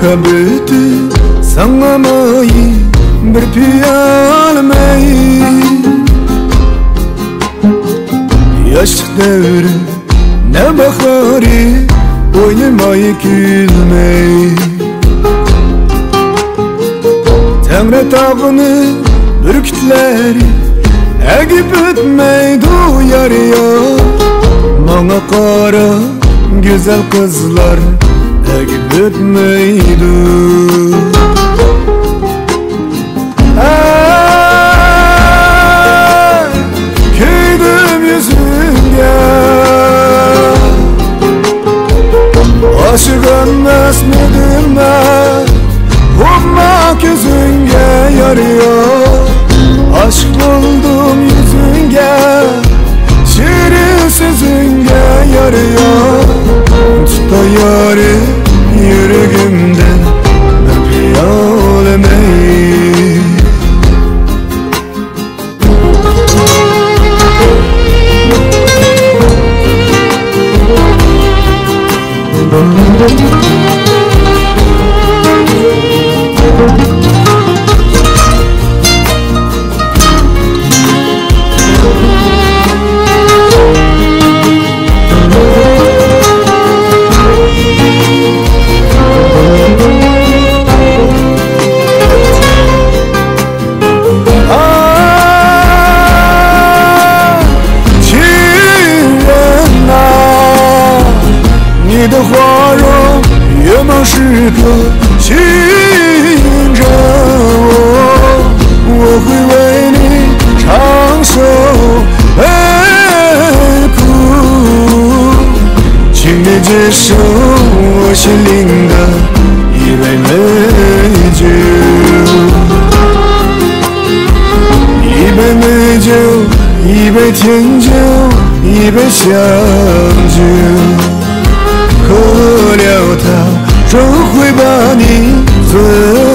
Kabütü sanmamayı bir piyalemeyi Yaşlık devri ne baharı oynamayı gülmeyi Temre tağını bürkütleri egip ötmeydi yarıya Bana kara güzel kızlar egip ötmeydi Küydüm yüzünge Aşık anlasmadım ben Ummak yüzünge yarıyor Aşk buldum yüzünge Şirin sözünge yarıyor Tut da yarı yüreğimde bir piyalemeyi你的花容月貌时刻吸引着我会为你长袖悲苦请你接受我心灵的一杯美酒一杯美酒一杯甜酒一杯香酒喝了它，终会把你醉。